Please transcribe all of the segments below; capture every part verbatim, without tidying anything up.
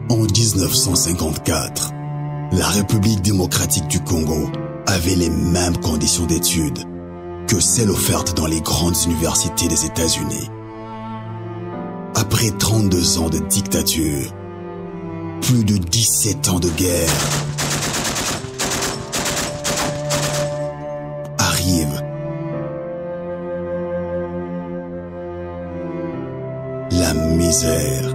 En mille neuf cent cinquante-quatre, la République démocratique du Congo avait les mêmes conditions d'études que celles offertes dans les grandes universités des États-Unis. Après trente-deux ans de dictature, plus de dix-sept ans de guerre, arrive la misère.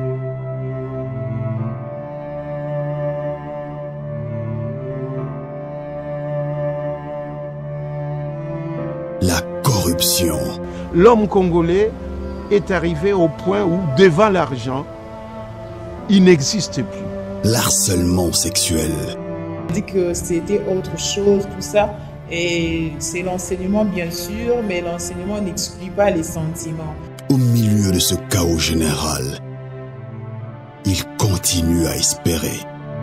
La corruption. L'homme congolais est arrivé au point où, devant l'argent, il n'existe plus. L'harcèlement sexuel. On dit que c'était autre chose, tout ça. Et c'est l'enseignement, bien sûr, mais l'enseignement n'exclut pas les sentiments. Au milieu de ce chaos général, il continue à espérer.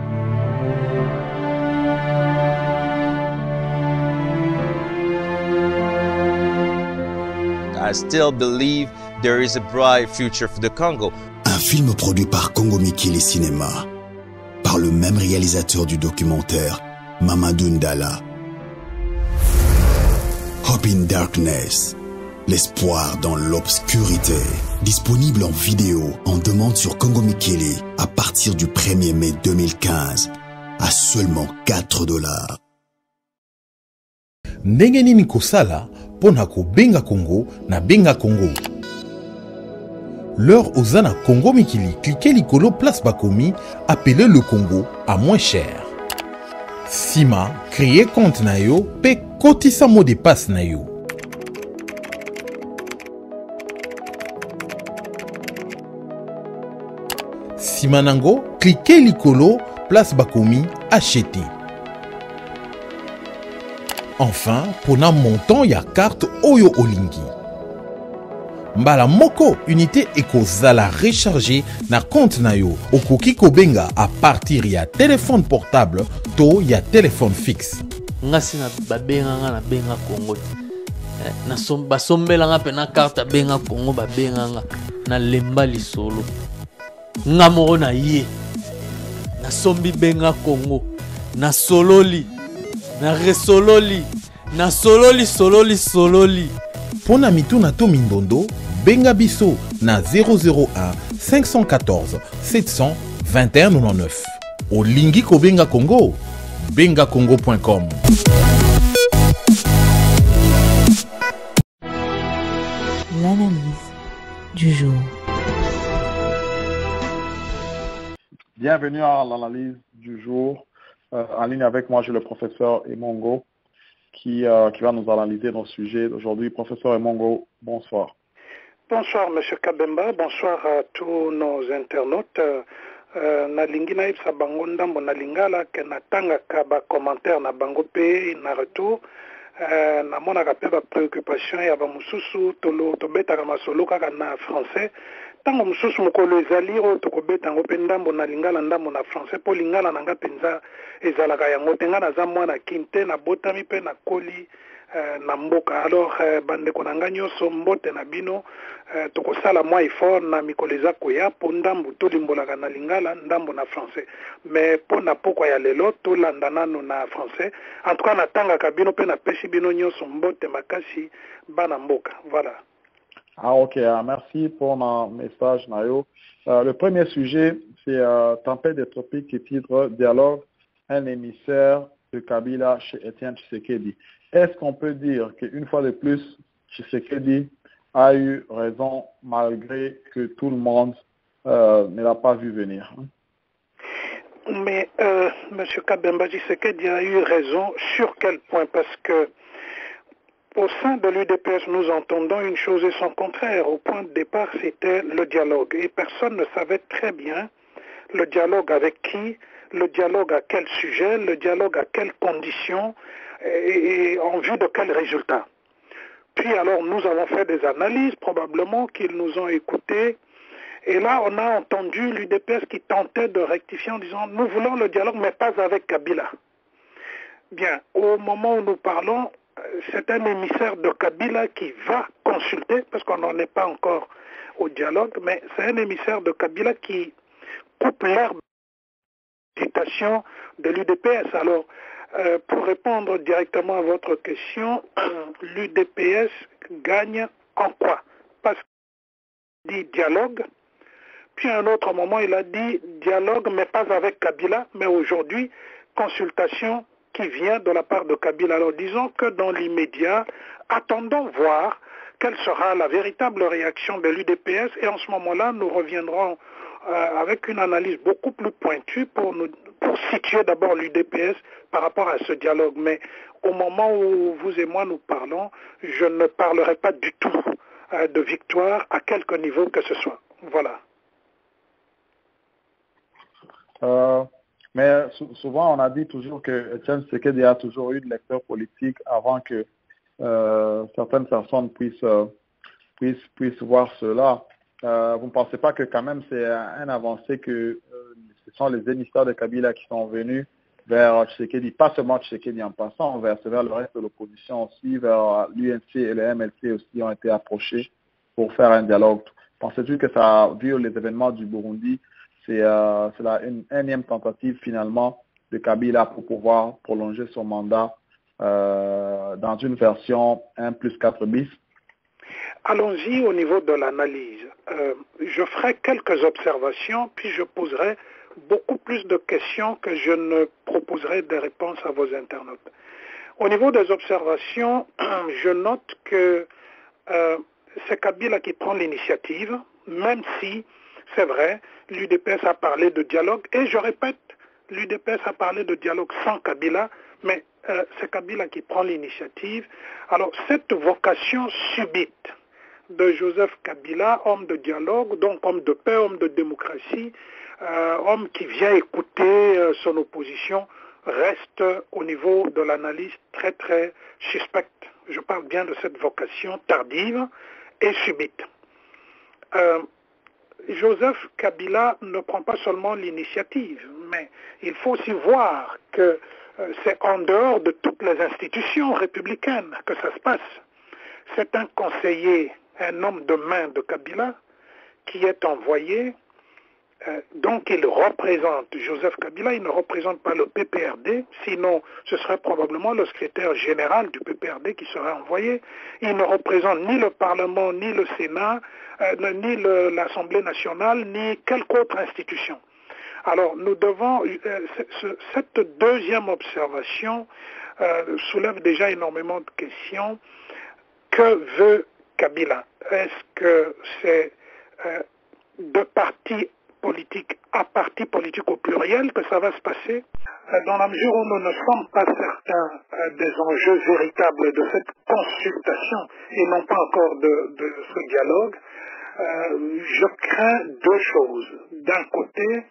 I still believe there is a bright future for the Congo. Un film produit par Congo Mikili Cinéma, par le même réalisateur du documentaire, Mamadou Ndala. Hope in Darkness, l'espoir dans l'obscurité. Disponible en vidéo, en demande sur Congo Mikili à partir du premier mai deux mille quinze, à seulement quatre dollars. Ndenge nini kosala pona ko benga Congo na benga Congo. L'heure aux na Congo Mikili, cliquez likolo place bakomi, appelez le Congo à moins cher. Sima, créez compte na yo, pe kotisa mot de passe na yo. Sima nango, cliquez likolo place bakomi, acheter. Enfin, pour un montant, il y a carte Oyo Olingi. Mbala moko unité ekozala recharger na compte na yo. Okoki kobenga à partir ya téléphone portable to ya téléphone fixe. Ngasi na babenga nga na benga Congo. Na somba sombela nga pe na carte benga Congo babenga nga na lemba lisolo. Nga moko na ye. Na sombi benga Congo. Na sololi. Na resololi, na sololi sololi sololi. Pona mituna to mindondo, benga biso na zéro zéro un cinq un quatre sept cent vingt et un quatre-vingt-dix-neuf. Olingi ko benga Congo, benga congo point com. L'analyse du jour. Bienvenue à l'analyse du jour. Euh, en ligne avec moi, j'ai le professeur Emongo qui, euh, qui va nous analyser nos sujets aujourd'hui. Professeur Emongo, bonsoir. Bonsoir, M. Kabemba. Bonsoir à tous nos internautes. Nalingi na ipsa bango ndambo na lingala ke natangaka ba commentaire na bango pe na retour. Na monaka pe ba préoccupation ya ba mususu tolo tobetaka masolo kaka na français. Tango mususu mokolo ezali oyo tokobeta yango mpe ndambo na lingala ndambo na français mpo lingala na nga mpenza ezalaka yango te nga naza mwana kinte nabotami mpe nakoli eh, na mboka. Alors eh, bandeko na nga nyonso mbote na bino eh, tokosala mwa effort na mikolo eza koya mpo ndambo tolimbolaka na lingala ndambo na français, mais mpo na pokwa ya lelo tolanda nano na français. En tout cas natangaka bino mpe napesi bino nyonso mbote makasi bana mboka. Voilà. Ah ok, uh, merci pour mon message Nayo. Uh, le premier sujet, c'est euh, Tempête des tropiques qui titre Dialogue, un émissaire de Kabila chez Étienne Tshisekedi. Est-ce qu'on peut dire qu'une fois de plus, Tshisekedi a eu raison malgré que tout le monde euh, ne l'a pas vu venir? Mais euh, M. Kabemba Tshisekedi a eu raison sur quel point? Parce que au sein de l'U D P S, nous entendons une chose et son contraire. Au point de départ, c'était le dialogue. Et personne ne savait très bien le dialogue avec qui, le dialogue à quel sujet, le dialogue à quelles conditions et, et en vue de quels résultats. Puis alors, nous avons fait des analyses, probablement qu'ils nous ont écoutés. Et là, on a entendu l'U D P S qui tentait de rectifier en disant « Nous voulons le dialogue, mais pas avec Kabila ». Bien, au moment où nous parlons, c'est un émissaire de Kabila qui va consulter, parce qu'on n'en est pas encore au dialogue, mais c'est un émissaire de Kabila qui coupe l'herbe cogitation de l'U D P S. Alors, euh, pour répondre directement à votre question, l'U D P S gagne en quoi? Parce qu'il dit dialogue, puis à un autre moment, il a dit dialogue, mais pas avec Kabila, mais aujourd'hui, consultation qui vient de la part de Kabila. Alors disons que dans l'immédiat, attendons voir quelle sera la véritable réaction de l'U D P S et en ce moment-là, nous reviendrons euh, avec une analyse beaucoup plus pointue pour, nous, pour situer d'abord l'U D P S par rapport à ce dialogue. Mais au moment où vous et moi nous parlons, je ne parlerai pas du tout euh, de victoire à quelque niveau que ce soit. Voilà. Euh, mais souvent, on a dit toujours que Etienne Tshisekedi a toujours eu de lecteurs politiques avant que euh, certaines personnes puissent, euh, puissent, puissent voir cela. Euh, vous ne pensez pas que quand même c'est un avancé que euh, ce sont les émissaires de Kabila qui sont venus vers Tshisekedi, pas seulement Tshisekedi en passant, vers, vers le reste de l'opposition aussi, vers l'U N C et le M L C aussi ont été approchés pour faire un dialogue. Pensez-vous que ça, vu les événements du Burundi, c'est euh, la une énième tentative finalement de Kabila pour pouvoir prolonger son mandat euh, dans une version un plus quatre bis? Allons-y au niveau de l'analyse. Euh, je ferai quelques observations, puis je poserai beaucoup plus de questions que je ne proposerai des réponses à vos internautes. Au niveau des observations, je note que euh, c'est Kabila qui prend l'initiative, même si, c'est vrai, l'U D P S a parlé de dialogue, et je répète, l'U D P S a parlé de dialogue sans Kabila, mais euh, c'est Kabila qui prend l'initiative. Alors, cette vocation subite de Joseph Kabila, homme de dialogue, donc homme de paix, homme de démocratie, euh, homme qui vient écouter euh, son opposition, reste au niveau de l'analyse très très suspecte. Je parle bien de cette vocation tardive et subite. Euh, Joseph Kabila ne prend pas seulement l'initiative, mais il faut aussi voir que euh, c'est en dehors de toutes les institutions républicaines que ça se passe. C'est un conseiller, un homme de main de Kabila, qui est envoyé, euh, donc il représente Joseph Kabila, il ne représente pas le P P R D, sinon ce serait probablement le secrétaire général du P P R D qui serait envoyé. Il ne représente ni le Parlement, ni le Sénat, euh, ni l'Assemblée nationale, ni quelque autre institution. Alors nous devons, euh, ce, cette deuxième observation euh, soulève déjà énormément de questions. Que veut Kabila? Est-ce que c'est euh, de partis politiques à partis politiques au pluriel que ça va se passer? euh, Dans la mesure où nous ne sommes pas certains euh, des enjeux véritables de cette consultation et non pas encore de, de ce dialogue, euh, je crains deux choses. D'un côté,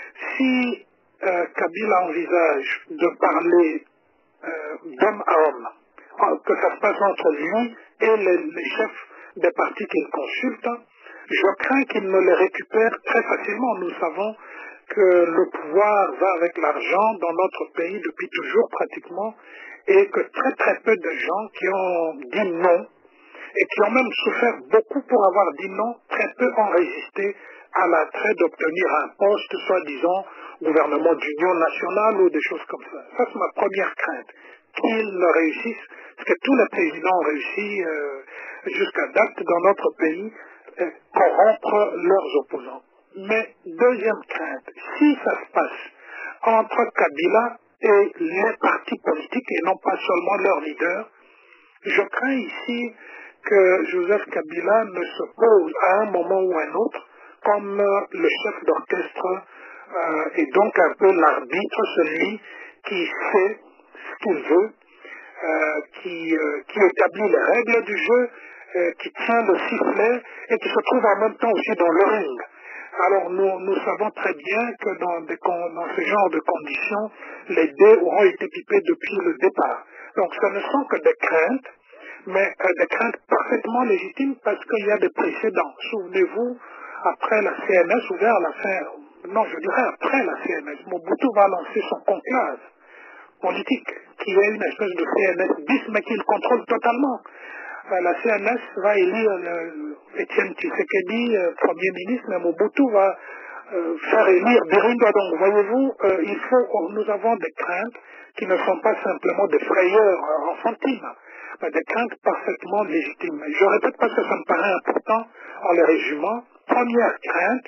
si euh, Kabila envisage de parler euh, d'homme à homme, que ça se passe entre lui et les, les chefs des partis qu'il consulte, je crains qu'il ne les récupère très facilement. Nous savons que le pouvoir va avec l'argent dans notre pays depuis toujours pratiquement, et que très très peu de gens qui ont dit non, et qui ont même souffert beaucoup pour avoir dit non, très peu ont résisté à l'attrait d'obtenir un poste, soi-disant gouvernement d'union nationale ou des choses comme ça. Ça, c'est ma première crainte, qu'ils ne réussissent, parce que tous les présidents ont réussi euh, jusqu'à date dans notre pays, euh, corrompre leurs opposants. Mais deuxième crainte, si ça se passe entre Kabila et les partis politiques et non pas seulement leurs leaders, je crains ici que Joseph Kabila ne se pose à un moment ou à un autre comme euh, le chef d'orchestre euh, et donc un peu l'arbitre, celui qui fait ce qu'il veut, euh, qui, euh, qui établit les règles du jeu, euh, qui tient le sifflet et qui se trouve en même temps aussi dans le ring. Alors nous, nous savons très bien que dans, des, dans ce genre de conditions, les dés auront été pipés depuis le départ. Donc ce ne sont que des craintes, mais euh, des craintes parfaitement légitimes parce qu'il y a des précédents. Souvenez-vous, après la C N S, ou vers la fin, non je dirais après la C N S, Mobutu va lancer son conclave politique, qui est une espèce de C N S bis, mais qu'il contrôle totalement. Euh, la C N S va élire Etienne Tshisekedi, euh, Premier ministre, mais Mobutu va euh, faire élire Biringa. Donc, voyez-vous, euh, il faut, nous avons des craintes qui ne sont pas simplement des frayeurs enfantines, mais des craintes parfaitement légitimes. Je répète parce que ça me paraît important en les résumant. Première crainte,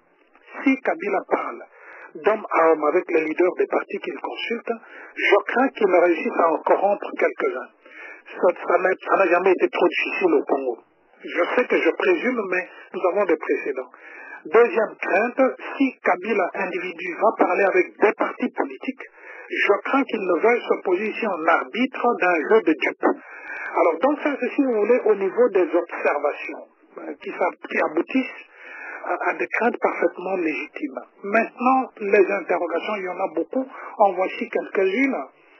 si Kabila parle d'homme à homme avec les leaders des partis qu'il consulte, je crains qu'il ne réussisse à en corrompre quelques-uns. Ça n'a jamais été trop difficile au Congo. Je sais que je présume, mais nous avons des précédents. Deuxième crainte, si Kabila, individu, va parler avec des partis politiques, je crains qu'il ne veuille se positionner en arbitre d'un jeu de dupes. Alors, donc ça, c'est, si vous voulez, au niveau des observations euh, qui, qui aboutissent à, à des craintes parfaitement légitimes. Maintenant, les interrogations, il y en a beaucoup. En voici quelques-unes.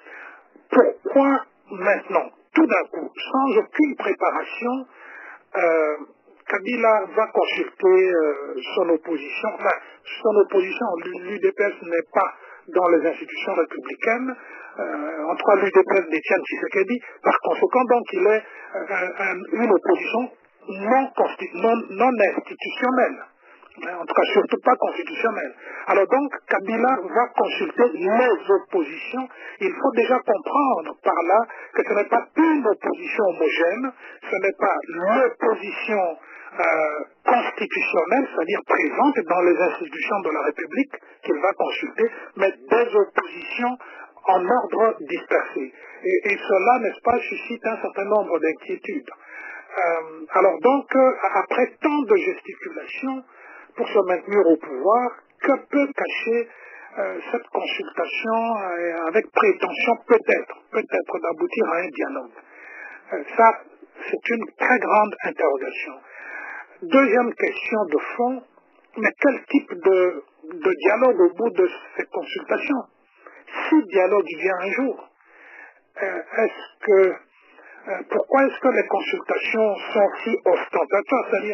Pourquoi maintenant, tout d'un coup, sans aucune préparation, euh, Kabila va consulter euh, son opposition. Enfin, son opposition, l'U D P S n'est pas dans les institutions républicaines, euh, entre l'U D P S d'Étienne Tshisekedi. Par conséquent, donc, il est euh, un, une opposition non, non, non institutionnelle. En tout cas, surtout pas constitutionnelle. Alors donc, Kabila va consulter les oppositions. Il faut déjà comprendre par là que ce n'est pas une opposition homogène, ce n'est pas l'opposition euh, constitutionnelle, c'est-à-dire présente dans les institutions de la République qu'il va consulter, mais des oppositions en ordre dispersé. Et, et cela, n'est-ce pas, suscite un certain nombre d'inquiétudes. Euh, alors donc, euh, après tant de gesticulations, pour se maintenir au pouvoir, que peut cacher euh, cette consultation euh, avec prétention peut-être, peut-être d'aboutir à un dialogue. Euh, ça, c'est une très grande interrogation. Deuxième question de fond, mais quel type de, de dialogue au bout de ces consultations? Si dialogue il y a un jour, euh, est-ce que, euh, pourquoi est-ce que les consultations sont si ostentatoires? C'est-à-dire,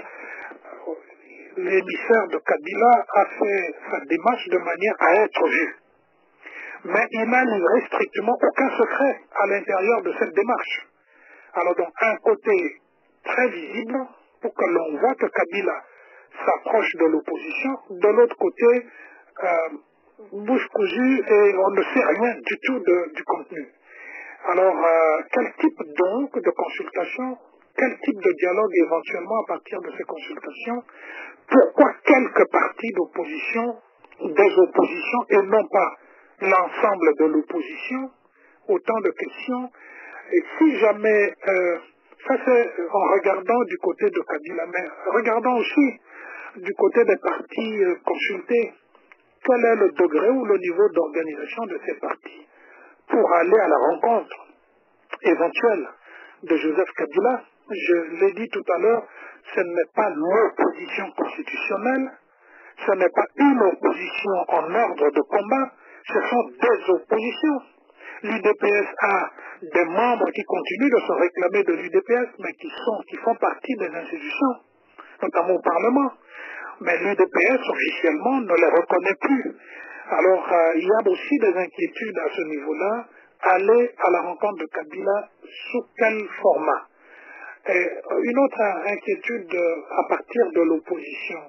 l'émissaire de Kabila a fait sa démarche de manière à être vu. Mais il n'a livré strictement aucun secret à l'intérieur de cette démarche. Alors donc, un côté très visible pour que l'on voit que Kabila s'approche de l'opposition, de l'autre côté, euh, bouche cousue et on ne sait rien du tout de, du contenu. Alors, euh, quel type donc de consultation, quel type de dialogue éventuellement à partir de ces consultations? Pourquoi quelques partis d'opposition, des oppositions et non pas l'ensemble de l'opposition? Autant de questions. Et si jamais, euh, ça c'est en regardant du côté de Kabila, mais regardons aussi du côté des partis euh, consultés, quel est le degré ou le niveau d'organisation de ces partis pour aller à la rencontre éventuelle de Joseph Kabila? Je l'ai dit tout à l'heure, ce n'est pas l'opposition constitutionnelle, ce n'est pas une opposition en ordre de combat, ce sont des oppositions. L'U D P S a des membres qui continuent de se réclamer de l'U D P S, mais qui, sont, qui font partie des institutions, notamment au Parlement. Mais l'U D P S officiellement ne les reconnaît plus. Alors euh, il y a aussi des inquiétudes à ce niveau-là. Aller à la rencontre de Kabila, sous quel format? Et une autre inquiétude à partir de l'opposition.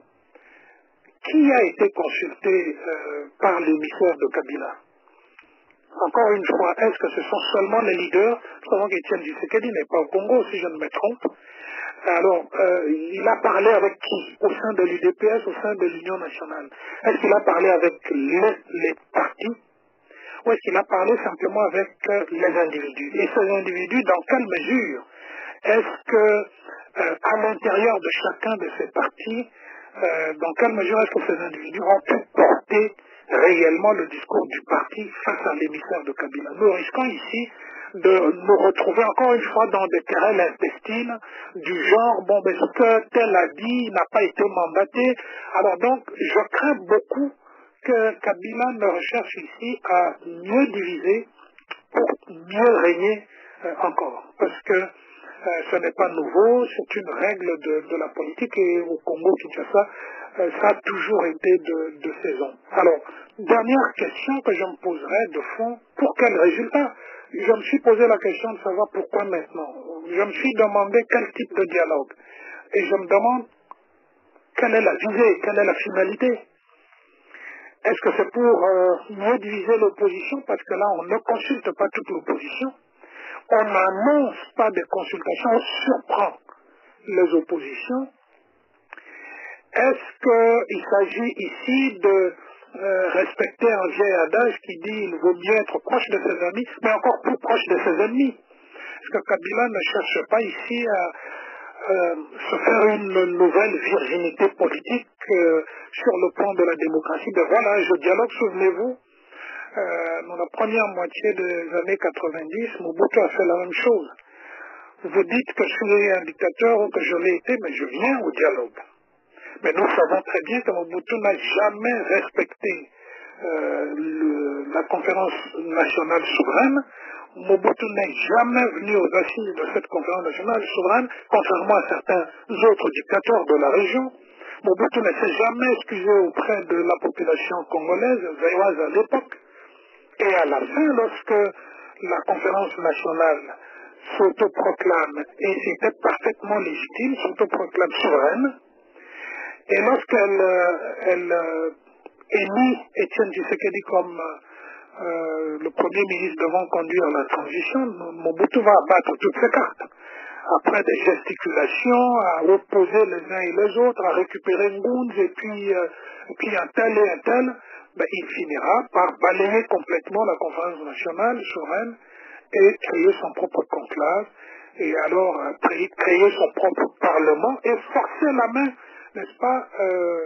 Qui a été consulté euh, par l'émissaire de Kabila? Encore une fois, est-ce que ce sont seulement les leaders? Nous savons qu'Étienne Tshisekedi n'est pas au Congo, si je ne me trompe. Alors, euh, il a parlé avec qui? Au sein de l'U D P S, au sein de l'Union nationale? Est-ce qu'il a parlé avec les, les partis? Ou est-ce qu'il a parlé simplement avec euh, les individus? Et ces individus, dans quelle mesure est-ce que, euh, à l'intérieur de chacun de ces partis, euh, dans quelle mesure est-ce que ces individus ont pu porter réellement le discours du parti face à l'émissaire de Kabila? Nous risquons ici de nous retrouver encore une fois dans des querelles intestines du genre, bon, ben, ce que tel a dit n'a pas été mandaté. Alors donc, je crains beaucoup que Kabila ne recherche ici à mieux diviser pour mieux régner euh, encore. Parce que euh, ce n'est pas nouveau, c'est une règle de, de la politique et au Congo-Kinshasa, euh, ça a toujours été de, de saison. Alors, dernière question que je me poserai de fond, pour quel résultat? Je me suis posé la question de savoir pourquoi maintenant. Je me suis demandé quel type de dialogue. Et je me demande quelle est la visée, quelle est la finalité. Est-ce que c'est pour euh, mieux diviser l'opposition? Parce que là, on ne consulte pas toute l'opposition. On n'annonce pas de consultation, on surprend les oppositions. Est-ce qu'il s'agit ici de euh, respecter un vieil adage qui dit qu'il vaut mieux être proche de ses amis, mais encore plus proche de ses ennemis? Parce que Kabila ne cherche pas ici à euh, se faire une nouvelle virginité politique euh, sur le plan de la démocratie. Ben voilà, je dialogue, souvenez-vous, euh, dans la première moitié des années quatre-vingt-dix, Mobutu a fait la même chose. Vous dites que je suis un dictateur ou que je l'ai été, mais je viens au dialogue. Mais nous savons très bien que Mobutu n'a jamais respecté euh, le, la conférence nationale souveraine. Mobutu n'est jamais venu aux assises de cette conférence nationale souveraine, contrairement à certains autres dictateurs de la région. Mobutu ne s'est jamais excusé auprès de la population congolaise, zaïroise à l'époque. Et à la fin, lorsque la conférence nationale s'autoproclame, et c'était parfaitement légitime, s'autoproclame souveraine, et lorsqu'elle euh, elle, euh, élit Étienne Tshisekedi comme euh, le Premier ministre devant conduire la transition, Mobutu va abattre toutes ses cartes. Après des gesticulations, à opposer les uns et les autres, à récupérer Ngounz et puis, euh, et puis un tel et un tel, ben, il finira par balayer complètement la conférence nationale souveraine et créer son propre conclave, et alors euh, créer, créer son propre parlement et forcer la main, n'est-ce pas, euh,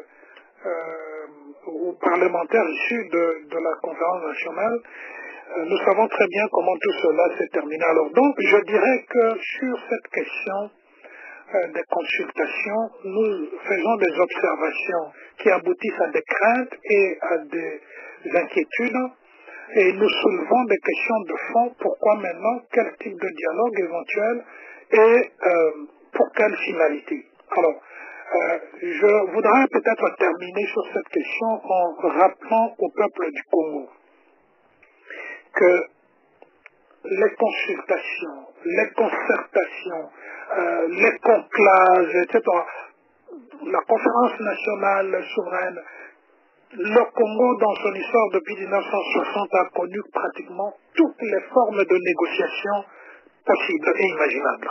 euh, aux parlementaires issus de, de la conférence nationale. Euh, nous savons très bien comment tout cela s'est terminé. Alors donc, je dirais que sur cette question euh, des consultations, nous faisons des observations qui aboutissent à des craintes et à des inquiétudes, et nous soulevons des questions de fond. Pourquoi maintenant? Quel type de dialogue éventuel et euh, pour quelle finalité? Alors, euh, je voudrais peut-être terminer sur cette question en rappelant au peuple du Congo que les consultations, les concertations, euh, les conclaves, et cetera, la conférence nationale souveraine, le Congo, dans son histoire depuis mille neuf cent soixante, a connu pratiquement toutes les formes de négociation possibles et imaginables.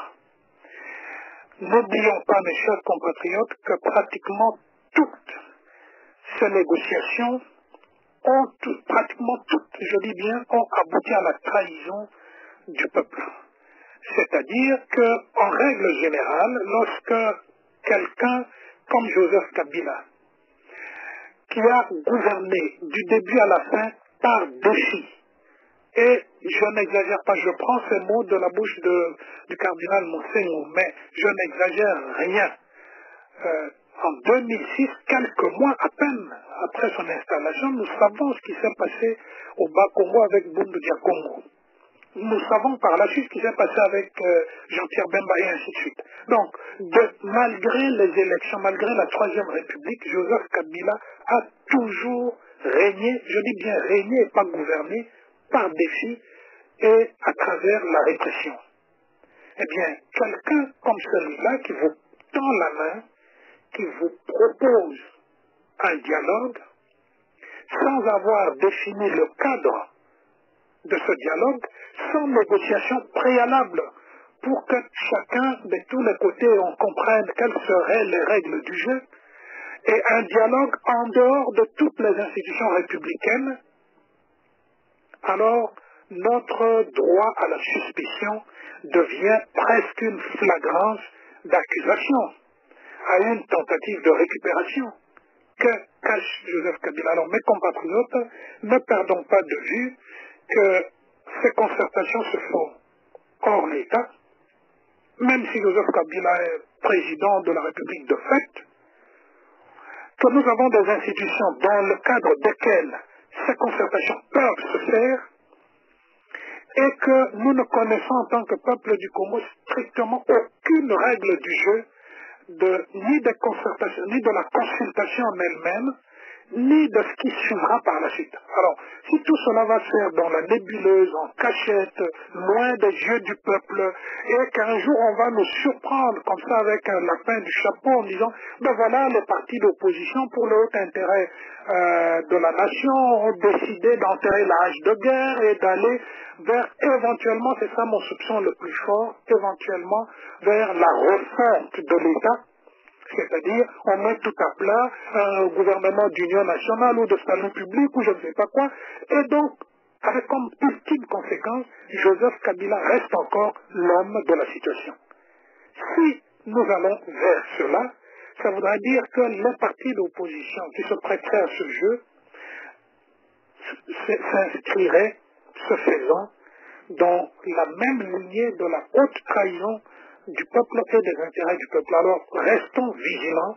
N'oublions pas, mes chers compatriotes, que pratiquement toutes ces négociations ont, tout, pratiquement toutes, je dis bien, ont abouti à la trahison du peuple. C'est-à-dire qu'en règle générale, lorsque quelqu'un comme Joseph Kabila, qui a gouverné du début à la fin par défi, et je n'exagère pas, je prends ces mots de la bouche de, du cardinal Monseigneur, mais je n'exagère rien. Euh, en deux mille six, quelques mois à peine après son installation, nous savons ce qui s'est passé au Bas-Congo avec Bundu Dia Congo. Nous savons par la suite ce qui s'est passé avec euh, Jean-Pierre Bemba et ainsi de suite. Donc, de, malgré les élections, malgré la Troisième République, Joseph Kabila a toujours régné, je dis bien régné et pas gouverné, par défi et à travers la répression. Eh bien, quelqu'un comme celui-là qui vous tend la main, qui vous propose un dialogue, sans avoir défini le cadre de ce dialogue, sans négociation préalable, pour que chacun de tous les côtés on comprenne quelles seraient les règles du jeu, et un dialogue en dehors de toutes les institutions républicaines, alors notre droit à la suspicion devient presque une flagrance d'accusation, à une tentative de récupération que cache Joseph Kabila. Alors mes compatriotes, ne perdons pas de vue que ces concertations se font hors l'État, même si Joseph Kabila est président de la République de fait, que nous avons des institutions dans le cadre desquelles ces concertations peuvent se faire, et que nous ne connaissons en tant que peuple du Congo strictement aucune règle du jeu, de, ni des concertations, ni de la consultation en elle-même, ni de ce qui suivra par la suite. Alors, si tout cela va se faire dans la nébuleuse, en cachette, loin des yeux du peuple, et qu'un jour on va nous surprendre comme ça avec un lapin du chapeau en disant, ben voilà, les partis d'opposition pour le haut intérêt euh, de la nation ont décidé d'enterrer la hache de guerre et d'aller vers éventuellement, c'est ça mon soupçon le plus fort, éventuellement vers la refonte de l'État. C'est-à-dire, on met tout à plat un gouvernement d'union nationale ou de salut public ou je ne sais pas quoi. Et donc, avec comme ultime conséquence, Joseph Kabila reste encore l'homme de la situation. Si nous allons vers cela, ça voudra dire que les partis d'opposition qui se prêteraient à ce jeu s'inscriraient, ce faisant, dans la même lignée de la haute trahison du peuple et des intérêts du peuple. Alors, restons vigilants,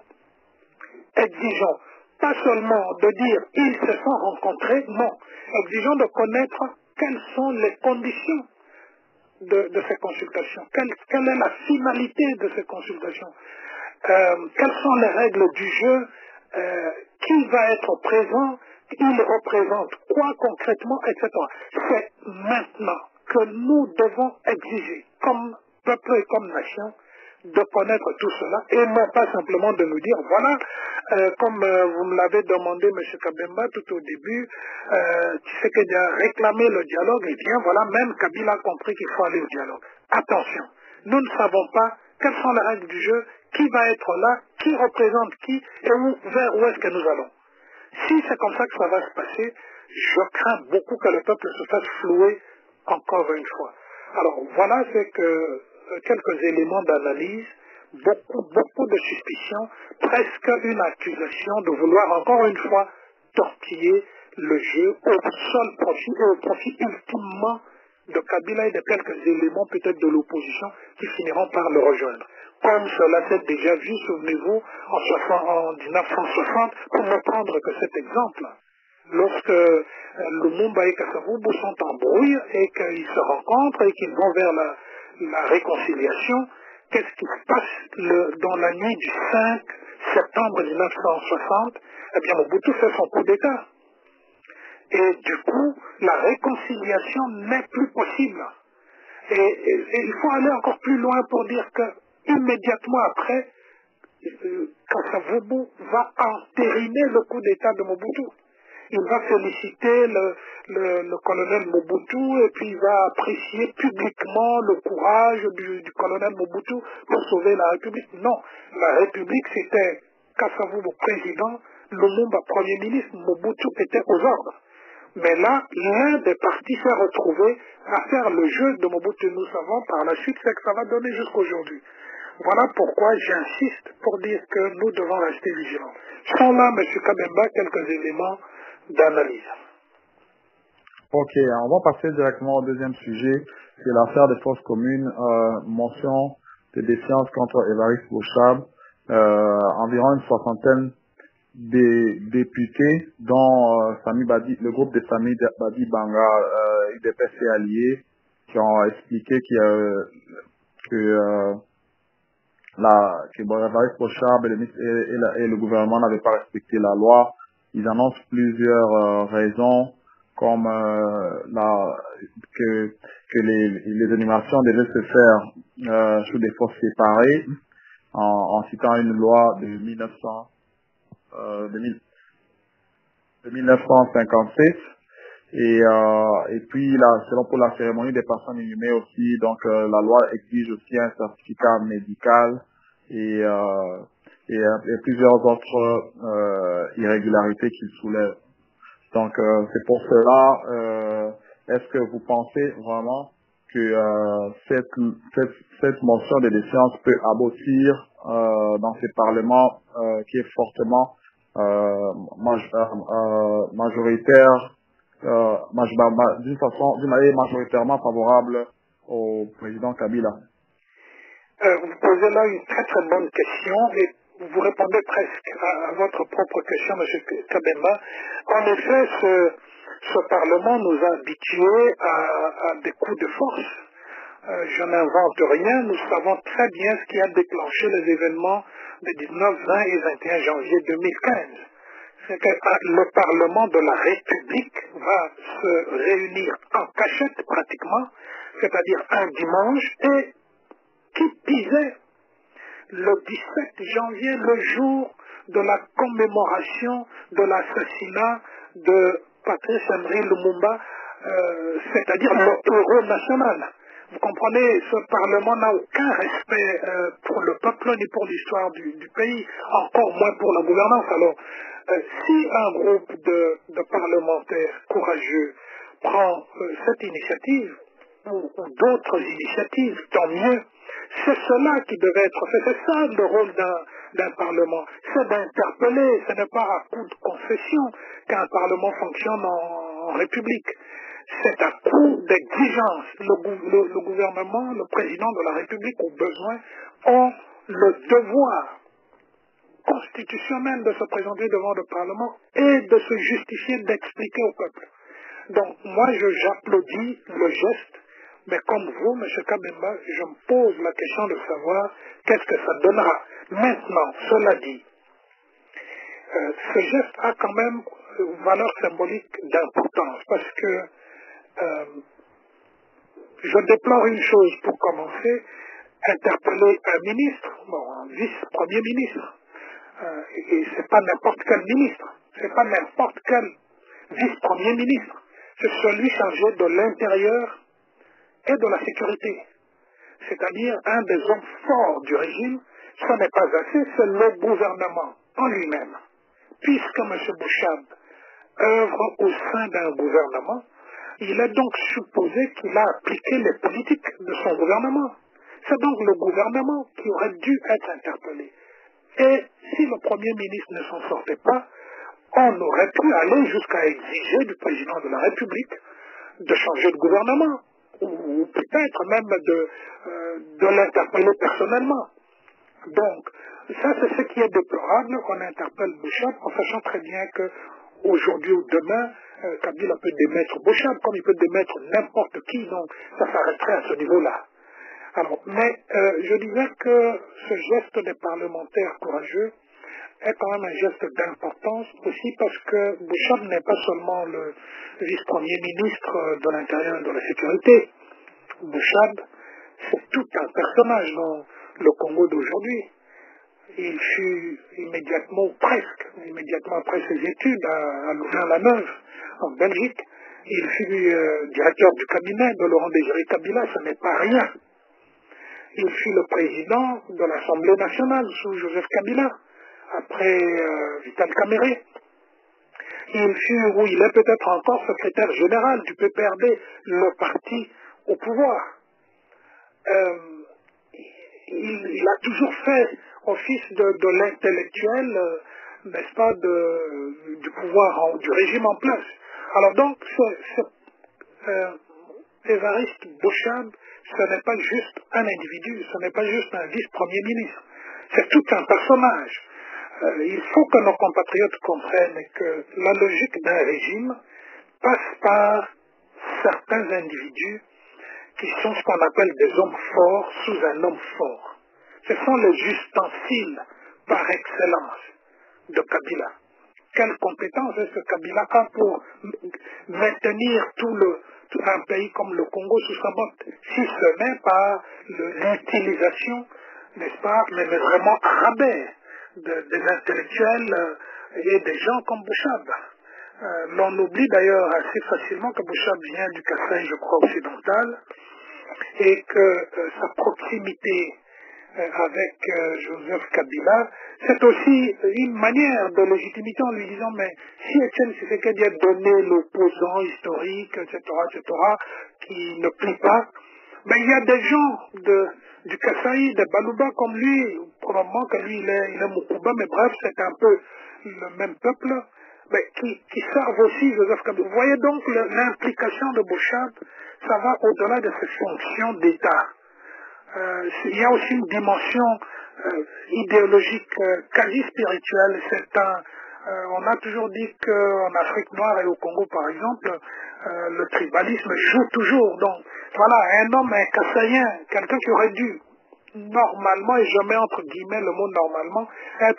exigeons pas seulement de dire ils se sont rencontrés, non, exigeons de connaître quelles sont les conditions de, de ces consultations, quelle, quelle est la finalité de ces consultations, euh, quelles sont les règles du jeu, euh, qui va être présent, il représente quoi concrètement, et cetera. C'est maintenant que nous devons exiger, comme peuple et comme nation, de connaître tout cela et non pas simplement de nous dire voilà, euh, comme euh, vous me l'avez demandé M. Kabemba tout au début, euh, tu sais qu'il a réclamé le dialogue, et bien voilà, même Kabila a compris qu'il faut aller au dialogue. Attention, nous ne savons pas quelles sont les règles du jeu, qui va être là, qui représente qui et où, vers où est-ce que nous allons. Si c'est comme ça que ça va se passer, je crains beaucoup que le peuple se fasse flouer encore une fois. Alors voilà, c'est que quelques éléments d'analyse, beaucoup, beaucoup de suspicions, presque une accusation de vouloir encore une fois tortiller le jeu au seul profit et au profit ultimement de Kabila et de quelques éléments peut-être de l'opposition qui finiront par le rejoindre. Comme cela s'est déjà vu, souvenez-vous, en, en mille neuf cent soixante, pour ne prendre que cet exemple. Lorsque euh, Lumumba et Kasavubu sont en brouille et qu'ils se rencontrent et qu'ils vont vers la, la réconciliation, qu'est-ce qui se passe le, dans la nuit du cinq septembre mille neuf cent soixante? Eh bien, Mobutu fait son coup d'État. Et du coup, la réconciliation n'est plus possible. Et, et, et il faut aller encore plus loin pour dire que immédiatement après, euh, Kasavubu va entériner le coup d'État de Mobutu. Il va féliciter le, le, le colonel Mobutu et puis il va apprécier publiquement le courage du, du colonel Mobutu pour sauver la République. Non, la République c'était Kasavubu président, Lumumba premier ministre, Mobutu était aux ordres. Mais là, l'un des partis s'est retrouvé à faire le jeu de Mobutu. Nous savons par la suite ce que ça va donner jusqu'aujourd'hui. Voilà pourquoi j'insiste pour dire que nous devons rester vigilants. Sont là, M. Kabemba, quelques éléments d'analyse. Ok, on va passer directement au deuxième sujet, c'est l'affaire des forces communes, euh, mention de défiance contre Évariste Bochab, euh, environ une soixantaine de députés, dont euh, Sami Badi, le groupe de Sami Badi Banga, euh, U D P C alliés, qui ont expliqué qu'il y a, que euh, la, que Évariste Bochab et le, et, et, la, et le gouvernement n'avaient pas respecté la loi. Ils annoncent plusieurs euh, raisons, comme euh, la, que, que les, les animations devaient se faire euh, sous des forces séparées, en, en citant une loi de, mille neuf cents, euh, de, mille, de mille neuf cent cinquante-sept. Et, euh, et puis, là, selon pour la cérémonie des personnes inhumées aussi, donc euh, la loi exige aussi un certificat médical et... Euh, Et, et plusieurs autres euh, irrégularités qu'il soulève. Donc euh, c'est pour cela, euh, est-ce que vous pensez vraiment que euh, cette, cette, cette motion de défiance peut aboutir euh, dans ces parlements euh, qui est fortement euh, maj euh, majoritaire, euh, maj d'une façon, d'une manière majoritairement favorable au président Kabila? euh, Vous posez là une très très bonne question et vous répondez presque à, à votre propre question, M. Kabemba. En effet, ce, ce Parlement nous a habitués à, à des coups de force. Euh, je n'invente rien, nous savons très bien ce qui a déclenché les événements des dix-neuf, vingt et vingt et un janvier deux mille quinze. c'est que le Parlement de la République va se réunir en cachette pratiquement, c'est-à-dire un dimanche, et qui disait le dix-sept janvier, le jour de la commémoration de l'assassinat de Patrice Emery Lumumba, euh, c'est-à-dire le héros national. Vous comprenez, ce Parlement n'a aucun respect euh, pour le peuple ni pour l'histoire du, du pays, encore moins pour la gouvernance. Alors, euh, si un groupe de, de parlementaires courageux prend euh, cette initiative, ou, ou d'autres initiatives, tant mieux. C'est cela qui devait être fait. C'est ça le rôle d'un Parlement. C'est d'interpeller. Ce n'est pas à coup de concession qu'un Parlement fonctionne en, en République. C'est à coup d'exigence. Le, le, le gouvernement, le président de la République, au besoin, ont le devoir constitutionnel de se présenter devant le Parlement et de se justifier, d'expliquer au peuple. Donc, moi, j'applaudis le geste, mais comme vous, M. Kabemba, je me pose la question de savoir qu'est-ce que ça donnera. Maintenant, cela dit, euh, ce geste a quand même une valeur symbolique d'importance, parce que euh, je déplore une chose pour commencer, interpeller un ministre, bon, un vice-premier ministre, euh, et c'est pas n'importe quel ministre, c'est pas n'importe quel vice-premier ministre, c'est celui chargé de l'intérieur et de la sécurité, c'est-à-dire un des hommes forts du régime. Ce n'est pas assez, c'est le gouvernement en lui-même. Puisque M. Bouchab œuvre au sein d'un gouvernement, il est donc supposé qu'il a appliqué les politiques de son gouvernement. C'est donc le gouvernement qui aurait dû être interpellé. Et si le Premier ministre ne s'en sortait pas, on aurait pu aller jusqu'à exiger du président de la République de changer de gouvernement, ou peut-être même de, euh, de l'interpeller personnellement. Donc, ça c'est ce qui est déplorable. On interpelle Bouchab en sachant très bien qu'aujourd'hui ou demain, euh, Kabila peut démettre Bouchab comme il peut démettre n'importe qui, donc ça s'arrêterait à ce niveau-là. Alors, mais euh, je disais que ce geste des parlementaires courageux est quand même un geste d'importance aussi parce que Bouchab n'est pas seulement le vice-premier ministre de l'Intérieur et de la Sécurité. Bouchab, c'est tout un personnage dans le Congo d'aujourd'hui. Il fut immédiatement, presque, immédiatement après ses études à, à Louvain-la-Neuve, en Belgique, il fut euh, directeur du cabinet de Laurent Désiré Kabila, ce n'est pas rien. Il fut le président de l'Assemblée nationale sous Joseph Kabila, après euh, Vital Kamerhe. Il fut, ou il est peut-être encore secrétaire général du P P R D, le parti au pouvoir. Euh, il, il a toujours fait office de, de l'intellectuel, euh, n'est-ce pas, de, du pouvoir, en, du régime en place. Alors donc, ce, ce, euh, Évariste Bouchab, ce n'est pas juste un individu, ce n'est pas juste un vice-premier ministre, c'est tout un personnage. Euh, il faut que nos compatriotes comprennent que la logique d'un régime passe par certains individus qui sont ce qu'on appelle des hommes forts sous un homme fort. Ce sont les ustensiles par excellence de Kabila. Quelle compétence est-ce que Kabila a pour maintenir tout le, tout un pays comme le Congo sous sa botte, si ce n'est par l'utilisation, n'est-ce pas, mais, mais vraiment à rabais de, des intellectuels euh, et des gens comme Bouchab. Euh, l'on oublie d'ailleurs assez facilement que Bouchab vient du Kasaï, je crois, occidental, et que euh, sa proximité euh, avec euh, Joseph Kabila, c'est aussi une manière de légitimité en lui disant, mais si Étienne Tshisekedi a donné l'opposant historique, et cetera, et cetera, qui ne plie pas, mais il y a des gens de, du Kasaï, des Baluba comme lui, probablement que lui il est, il est Mukuba, mais bref, c'est un peu le même peuple, mais qui, qui servent aussi Joseph Kabila. Vous voyez donc l'implication de Bouchab, ça va au-delà de ses fonctions d'État. Euh, il y a aussi une dimension euh, idéologique, euh, quasi spirituelle. C'est un, euh, on a toujours dit qu'en Afrique noire et au Congo, par exemple, euh, le tribalisme joue toujours. Donc, voilà, un homme, un Kassaïen, quelqu'un qui aurait dû normalement, et je mets entre guillemets le mot normalement, être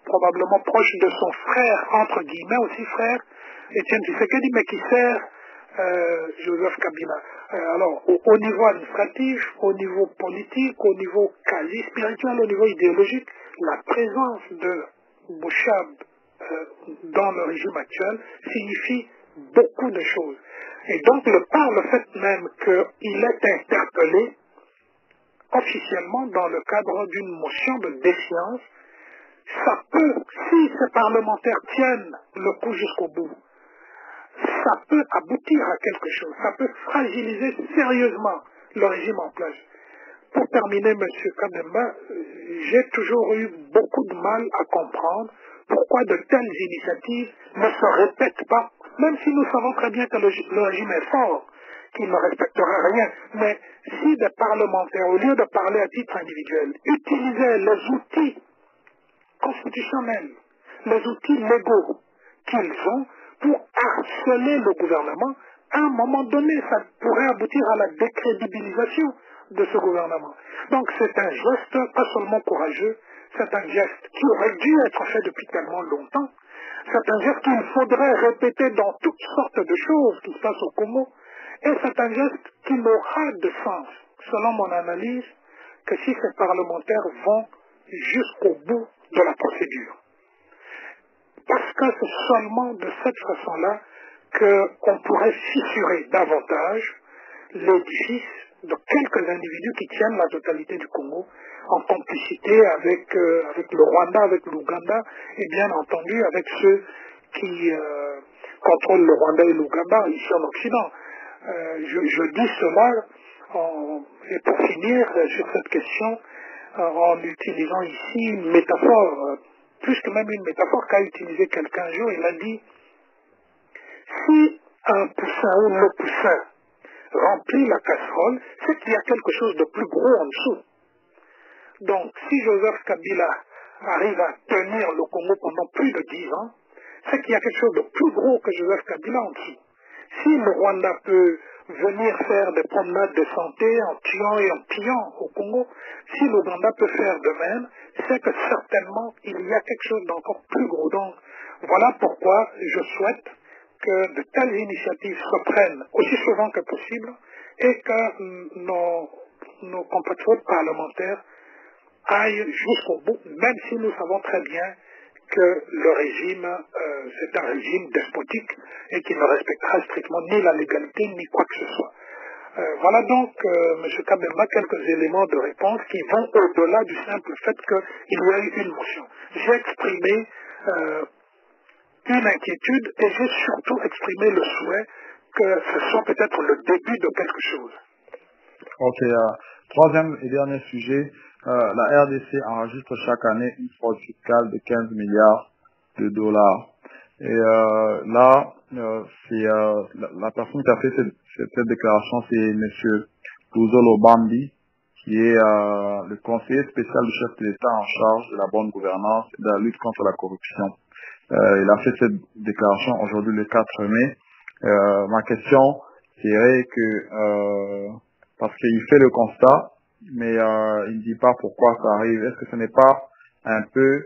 probablement proche de son frère, entre guillemets aussi frère, Étienne Tshisekedi, mais qui sert euh, Joseph Kabila. Euh, alors, au, au niveau administratif, au niveau politique, au niveau quasi spirituel, au niveau idéologique, la présence de Bouchab euh, dans le régime actuel signifie beaucoup de choses. Et donc, le, par le fait même qu'il est interpellé officiellement dans le cadre d'une motion de défiance, ça peut, si ces parlementaires tiennent le coup jusqu'au bout, ça peut aboutir à quelque chose, ça peut fragiliser sérieusement le régime en place. Pour terminer, M. Kabemba, j'ai toujours eu beaucoup de mal à comprendre pourquoi de telles initiatives ne se répètent pas, même si nous savons très bien que le, le régime est fort, qu'il ne respectera rien. Mais si des parlementaires, au lieu de parler à titre individuel, utilisaient les outils constitutionnels, les outils légaux qu'ils ont pour harceler le gouvernement, à un moment donné, ça pourrait aboutir à la décrédibilisation de ce gouvernement. Donc c'est un geste pas seulement courageux, c'est un geste qui aurait dû être fait depuis tellement longtemps, c'est un geste qu'il faudrait répéter dans toutes sortes de choses qui se passent au Congo, et c'est un geste qui n'aura de sens, selon mon analyse, que si ces parlementaires vont jusqu'au bout de la procédure. Parce que c'est seulement de cette façon-là qu'on pourrait fissurer davantage l'édifice de quelques individus qui tiennent la totalité du Congo en complicité avec, euh, avec le Rwanda, avec l'Ouganda et bien entendu avec ceux qui euh, contrôlent le Rwanda et l'Ouganda ici en Occident. Euh, je, je dis cela en, et pour finir euh, sur cette question euh, en utilisant ici une métaphore, euh, plus que même une métaphore qu'a utilisé quelqu'un un jour. Il a dit: si un poussin ou le poussin remplit la casserole, c'est qu'il y a quelque chose de plus gros en dessous. Donc, si Joseph Kabila arrive à tenir le Congo pendant plus de dix ans, c'est qu'il y a quelque chose de plus gros que Joseph Kabila en dessous. Si le Rwanda peut venir faire des promenades de santé en tuant et en pillant au Congo, si l'Ouganda peut faire de même, c'est que certainement il y a quelque chose d'encore plus gros. Donc, voilà pourquoi je souhaite que de telles initiatives se prennent aussi souvent que possible et que nos, nos compatriotes parlementaires aillent jusqu'au bout, même si nous savons très bien que le régime, euh, c'est un régime despotique et qui ne respectera strictement ni la légalité ni quoi que ce soit. Euh, voilà donc, euh, M. Kabemba, quelques éléments de réponse qui vont au-delà du simple fait qu'il y a eu une motion. J'ai exprimé euh, une inquiétude et j'ai surtout exprimé le souhait que ce soit peut-être le début de quelque chose. Ok, euh, troisième et dernier sujet, euh, la R D C enregistre chaque année une fraude fiscale de quinze milliards de dollars. Et euh, là, euh, c'est euh, la, la personne qui a fait cette, cette, cette déclaration, c'est M. Luzolo Bambi, qui est euh, le conseiller spécial du chef de l'État en charge de la bonne gouvernance et de la lutte contre la corruption. Euh, il a fait cette déclaration aujourd'hui le quatre mai. Euh, ma question serait que, euh, parce qu'il fait le constat, mais euh, il ne dit pas pourquoi ça arrive. Est-ce que ce n'est pas un peu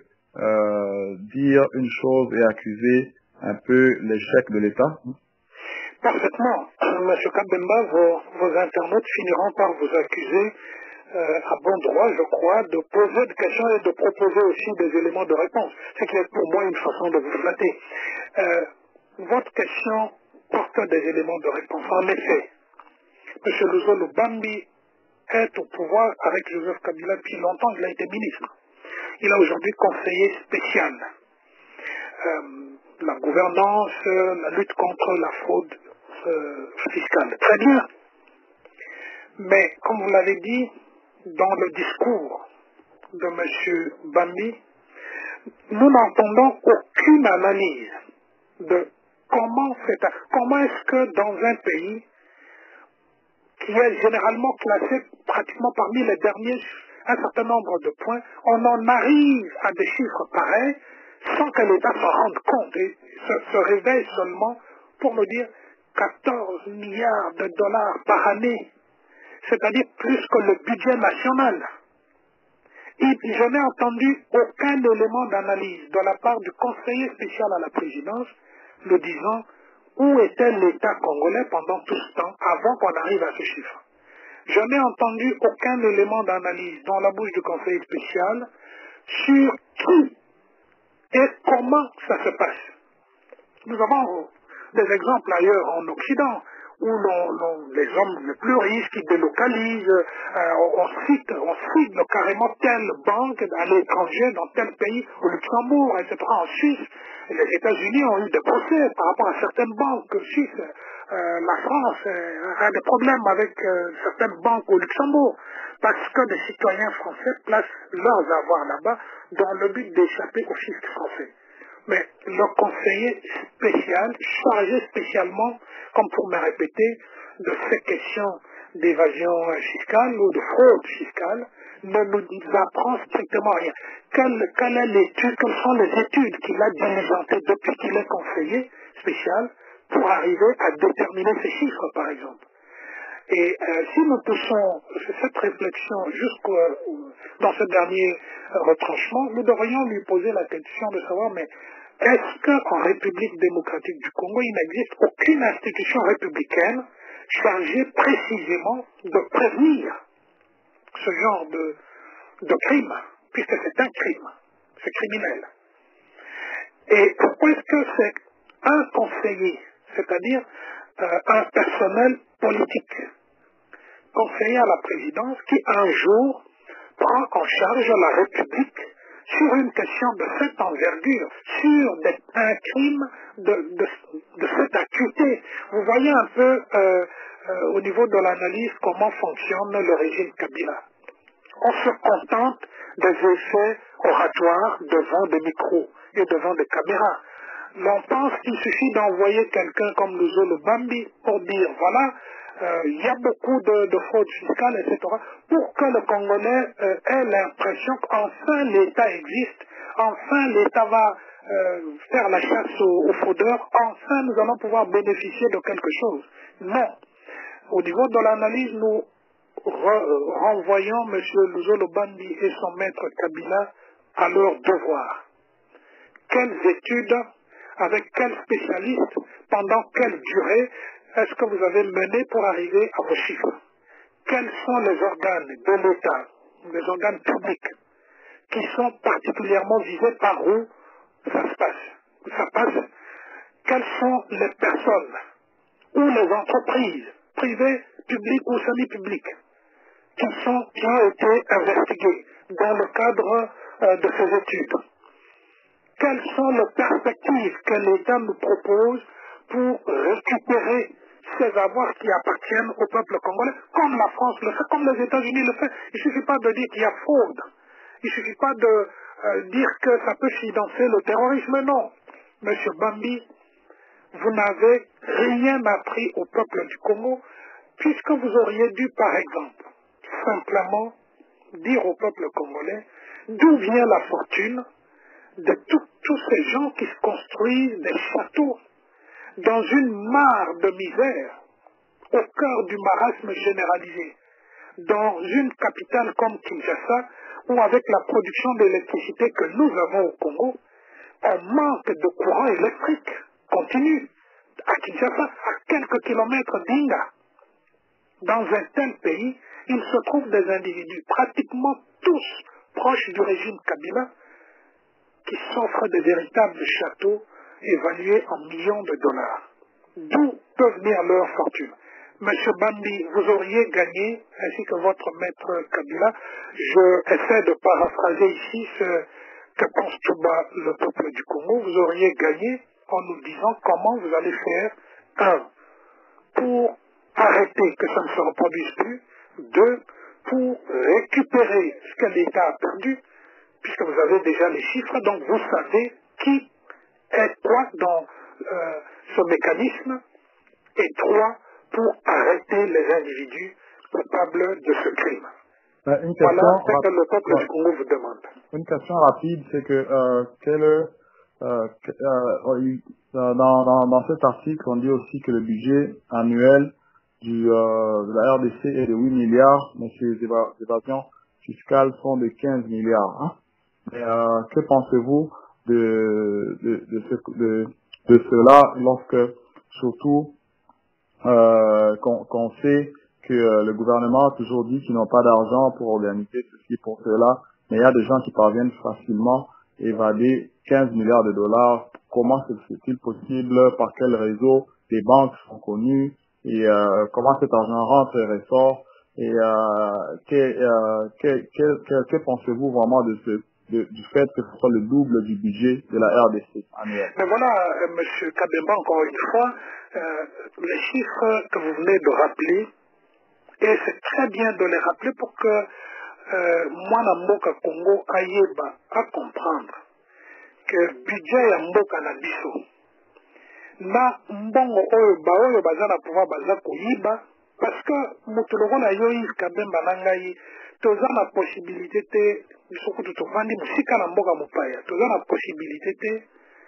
euh, dire une chose et accuser un peu l'échec de l'État? Parfaitement. M. Kabemba, vos, vos internautes finiront par vous accuser euh, à bon droit, je crois, de poser des questions et de proposer aussi des éléments de réponse. C'est qui est pour moi une façon de vous flatter. Euh, votre question porte des éléments de réponse. En effet, M. Luzolo Bambi est au pouvoir avec Joseph Kabila depuis longtemps. Il a été ministre. Il a aujourd'hui conseiller spécial. Euh, la gouvernance, euh, la lutte contre la fraude euh, fiscale. Très bien. Mais, comme vous l'avez dit, dans le discours de M. Bambi, nous n'entendons aucune analyse de comment c'est, comment est-ce que dans un pays qui est généralement classé pratiquement parmi les derniers, un certain nombre de points, on en arrive à des chiffres pareils sans que l'État s'en rende compte et se, se réveille seulement pour nous dire quatorze milliards de dollars par année, c'est-à-dire plus que le budget national. Et je n'ai entendu aucun élément d'analyse de la part du conseiller spécial à la présidence nous disant où était l'État congolais pendant tout ce temps avant qu'on arrive à ce chiffre. Je n'ai entendu aucun élément d'analyse dans la bouche du conseiller spécial sur qui et comment ça se passe. Nous avons des exemples ailleurs en Occident où l'on, l'on, les hommes les plus riches qui délocalisent, euh, on, cite, on cite carrément telle banque à l'étranger, dans tel pays, au Luxembourg, et cetera, en Suisse. Et les États-Unis ont eu des procès par rapport à certaines banques suisses. Euh, la France euh, a des problèmes avec euh, certaines banques au Luxembourg parce que des citoyens français placent leurs avoirs là-bas dans le but d'échapper au fisc français. Mais le conseiller spécial, chargé spécialement, comme pour me répéter, de ces questions d'évasion fiscale ou de fraude fiscale, ne nous apprend strictement rien. Quelle, quelle est l'étude, quelles sont les études qu'il a diligentées depuis qu'il est conseiller spécial pour arriver à déterminer ces chiffres, par exemple. Et euh, si nous poussons cette réflexion jusqu'au dans ce dernier euh, retranchement, nous devrions lui poser la question de savoir, mais est-ce qu'en République démocratique du Congo, il n'existe aucune institution républicaine chargée précisément de prévenir ce genre de, de crime, puisque c'est un crime, c'est criminel. Et pourquoi est-ce que c'est un conseiller, c'est-à-dire euh, un personnel politique, conseiller à la présidence, qui un jour prend en charge la République sur une question de cette envergure, sur des, un crime de, de, de cette acuité. Vous voyez un peu euh, euh, au niveau de l'analyse comment fonctionne le régime Kabila. On se contente des effets oratoires devant des micros et devant des caméras. L'on pense qu'il suffit d'envoyer quelqu'un comme Luzo Lubambi pour dire, voilà, euh, il y a beaucoup de, de fraude fiscale, et cetera, pour que le Congolais euh, ait l'impression qu'enfin l'État existe, enfin l'État va euh, faire la chasse aux, aux fraudeurs, enfin nous allons pouvoir bénéficier de quelque chose. Non. Au niveau de l'analyse, nous re renvoyons M. Luzo Lubambi et son maître Kabila à leur devoir. Quelles études, avec quels spécialistes, pendant quelle durée est-ce que vous avez mené pour arriver à vos chiffres? Quels sont les organes de l'État, les organes publics, qui sont particulièrement visés par où ça se passe? Ça passe. Quelles sont les personnes ou les entreprises, privées, publiques ou semi-publiques, qui, sont, qui ont été investiguées dans le cadre euh, de ces études? Quelles sont les perspectives que l'État nous propose pour récupérer ces avoirs qui appartiennent au peuple congolais, comme la France le fait, comme les États-Unis le fait? Il ne suffit pas de dire qu'il y a fraude. Il ne suffit pas de euh, dire que ça peut financer le terrorisme. Non. Monsieur Bambi, vous n'avez rien appris au peuple du Congo, puisque vous auriez dû, par exemple, simplement dire au peuple congolais d'où vient la fortune de tous ces gens qui se construisent des châteaux dans une mare de misère, au cœur du marasme généralisé, dans une capitale comme Kinshasa, où avec la production d'électricité que nous avons au Congo, on manque de courant électrique continu. À Kinshasa, à quelques kilomètres d'Inga. Dans un tel pays, il se trouve des individus, pratiquement tous proches du régime Kabila, qui s'offrent de véritables châteaux évalués en millions de dollars. D'où peut venir leur fortune? Monsieur Bambi, vous auriez gagné, ainsi que votre maître Kabila, je essaie de paraphraser ici ce que pense tout bas le peuple du Congo, vous auriez gagné en nous disant comment vous allez faire, un, pour arrêter que ça ne se reproduise plus, deux, pour récupérer ce que l'État a perdu, puisque vous avez déjà les chiffres, donc vous savez qui est quoi dans euh, ce mécanisme, et trois, pour arrêter les individus coupables de ce crime. Euh, une question voilà ce que le peuple ouais. du Congo vous demande. Une question rapide, c'est que euh, quel, euh, euh, dans, dans, dans cet article, on dit aussi que le budget annuel du, euh, de la R D C est de huit milliards, mais ces évasions fiscales sont de quinze milliards. Hein. Mais, euh, que pensez-vous de, de, de, ce, de, de cela lorsque, surtout, euh, qu'on qu'on sait que euh, le gouvernement a toujours dit qu'ils n'ont pas d'argent pour organiser ceci, pour cela, mais il y a des gens qui parviennent facilement à évader quinze milliards de dollars. Comment c'est-il possible? Par quel réseau? Les banques sont connues et euh, comment cet argent rentre et ressort? Et euh, que, euh, que, que, que, que pensez-vous vraiment de ce, de, du fait que ce soit le double du budget de la R D C annuel? Mais voilà, euh, M. Kabemba, encore une fois, euh, les chiffres que vous venez de rappeler, et c'est très bien de les rappeler pour que euh, moi, na mboka Congo, ayeba à comprendre que budget ya mboka na biso na mbongo oyo ba oyo baza na pouvoir baza koyiba parce que moto lokola yo Yves Kabemba na ngai toza na possibilité te biso kutu tovandi mosika na mboka mopaya toza na possibilité te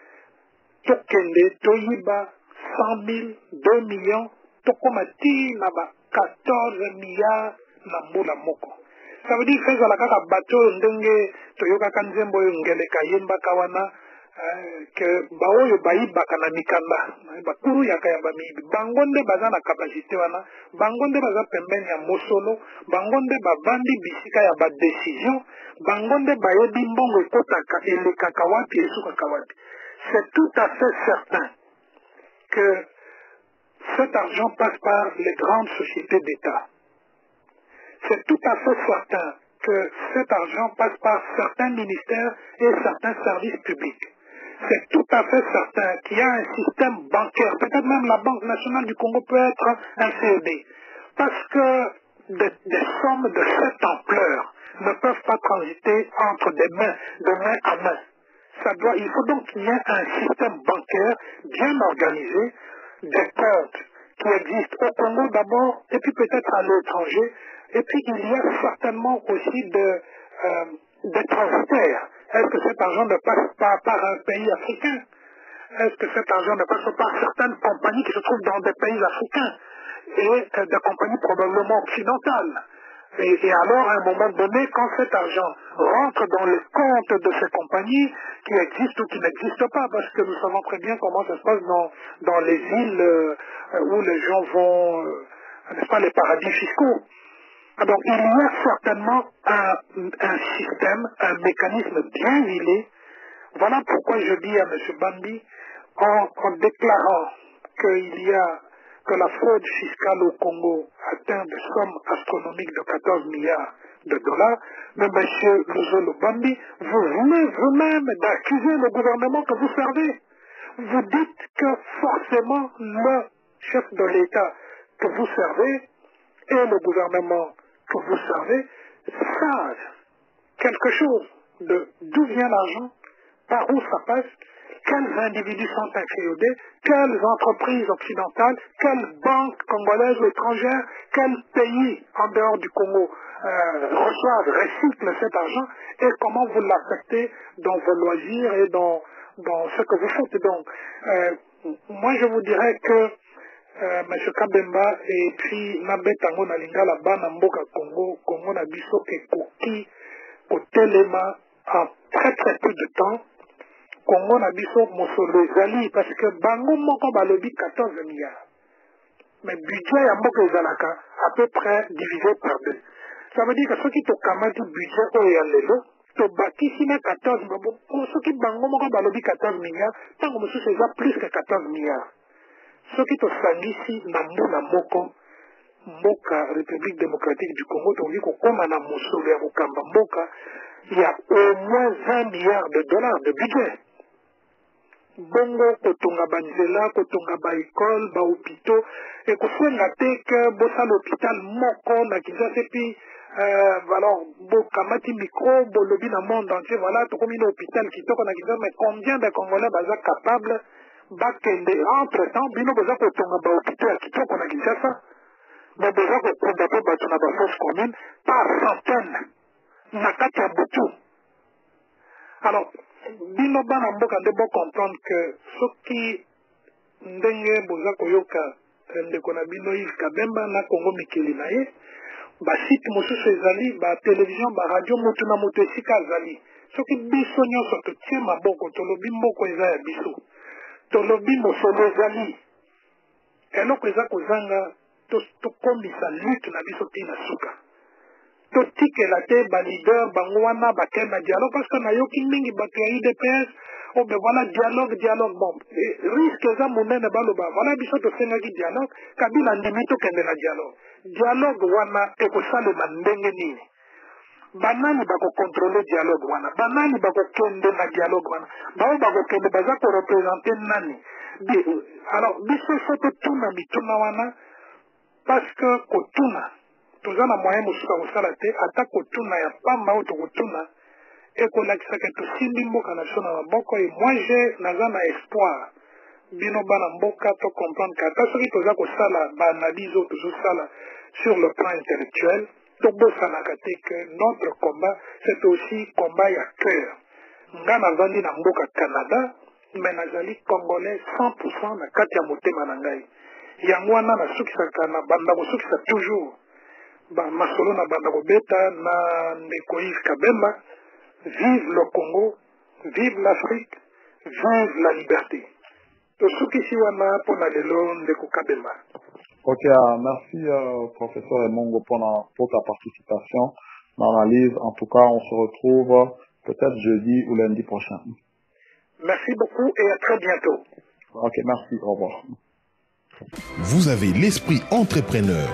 tokende toyiba cent mille, deux millions tokoma ti na ba quatorze milliards na mbula moko. Ça veut dire que ezala kaka bato ndenge toyokaka nzembo oyo ngeleka yembaka wana que baoyo bayibaka na mikanda bakuru yaka ya bamibi bango nde baza na kapasité wana bango nde baza pembeni ya mosolo bango nde bavandi bisika ya badécision bango nde bayebi mbongo ekotaka elekaka wapi esukaka wapi. C'est tout à fait certain que cet argent passe par les grandes sociétés d'État. C'est tout à fait certain que cet argent passe par certains ministères et certains services publics. C'est tout à fait certain qu'il y a un système bancaire, peut-être même la Banque nationale du Congo peut être un C E D, parce que des, des sommes de cette ampleur ne peuvent pas transiter entre des mains, de main à main. Ça doit, il faut donc qu'il y ait un système bancaire bien organisé, des comptes qui existent au Congo d'abord, et puis peut-être à l'étranger, et puis il y a certainement aussi de, euh, des transferts. Est-ce que cet argent ne passe pas par un pays africain? Est-ce que cet argent ne passe pas par certaines compagnies qui se trouvent dans des pays africains et euh, des compagnies probablement occidentales? Et, et alors, à un moment donné, quand cet argent rentre dans les comptes de ces compagnies qui existent ou qui n'existent pas, parce que nous savons très bien comment ça se passe dans, dans les îles euh, où les gens vont, euh, n'est-ce pas, les paradis fiscaux. Donc, il y a certainement un, un système, un mécanisme bien huilé. Voilà pourquoi je dis à M. Bambi, en, en déclarant qu'il y a, que la fraude fiscale au Congo atteint des sommes astronomiques de quatorze milliards de dollars, mais M. Luzolo Bambi, vous venez vous-même d'accuser le gouvernement que vous servez. Vous dites que forcément le chef de l'État que vous servez et le gouvernement que vous servez savent quelque chose de d'où vient l'argent, par où ça passe, quels individus sont inféodés, quelles entreprises occidentales, quelles banques congolaises ou étrangères, quels pays en dehors du Congo euh, reçoivent, recyclent cet argent et comment vous l'affectez dans vos loisirs et dans, dans ce que vous faites. Donc, euh, moi je vous dirais que Euh, M. Kabemba et puis Nabetango na Lingala Bana Mboka Congo, Congo na biso ekoki kotelema en très très peu de temps. Congo na biso mosolo ezali parce que bango moko balobi quatorze milliards. Mais budget ya mboka ezalaka à peu près divisé par deux. Ça veut dire que ceux qui tokamati budget oyo ya lelo tobakisi na quatorze milliards. Ceux qui bango moko balobi quatorze milliards, tango mosusu eza plus que quatorze milliards. Soki tosangisi na mbula moko mboka République démocratique du Congo tokoki kokoma na mosolo ya kokamba mboka ya au moins vingt milliards de dollars de budget. Bongo kotonga banzela, kotonga baekole, bahôpitaux, ekosenga te ke bosala hôpital moko na Kinshasa epi euh, alors bokamati micro bolobi na monde entier voilà tokomi na hôpital kitoko na Kinshasa, mais combien de Congolais baza capable bakende entre temps bino boza kotonga bahôpitaux ya kitoko na Kinshasa, mais boza kokunda mpe bato na bafosse commune par centaine na kati ya butu. Alors bino bana mboka nde bocomprendre que soki ndenge boza koyoka ndeko na bino Yves Kabemba na Congo mikili na ye basite mosusu ezali batelevizio baradio moto na moto esika azali soki biso nyonso totie maboko tolobi mboko eza ya biso tolobi mosolo ezali eloko eza kozanga tokombisa lutte na biso ntina suka totikela te balider bango wana bakende na dialogue parce que nayoki mingi bato ya U D P S oh ben voilà dialogue dialogue bon risque eza monene baloba voilà biso tosengaki dialogue Kabila ndimi tokende na dialogue dialogue wana ekosalema ndenge nini banani bakokontrole dialogue wana banani bakokende na dialogue wana bao bakokende baza korepresente nani alors biso so totuna mituna wana parce que kotuna toza na moyen mosusu ya kosala te ata kotuna ya pamba oyo tokotuna ekolakisaka tosimbi mboka na biso na maboko e moi je naza na espoir bino bana mboka tocomprendre ka ata soki toza kosala baanalyse oyo tozosala sur le plan intellectuel tobosanaka te que notre combat c'est aussi combat ya cœur nga navandi na mboka Canada me nazali congolais cent pour cent na kati ya motema na ngai yango wana nasukisaka na banda kosukisa toujours bamasolo na banda kobeta na ndeko Yves Kabemba. Vive le Congo, vive l'Afrique, vive la liberté. Tosukisi wana pona lelo ndeko Kabemba. Ok, uh, merci uh, professeur Emongo pour, la, pour ta participation dans l'analyse. En tout cas, on se retrouve peut-être jeudi ou lundi prochain. Merci beaucoup et à très bientôt. Ok, merci, au revoir. Vous avez l'esprit entrepreneur.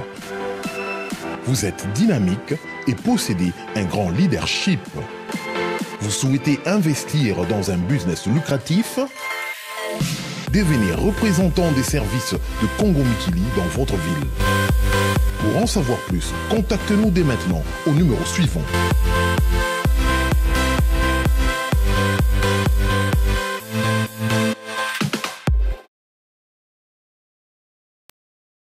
Vous êtes dynamique et possédez un grand leadership. Vous souhaitez investir dans un business lucratif? Devenez représentant des services de Congo Mikili dans votre ville. Pour en savoir plus, contactez-nous dès maintenant au numéro suivant.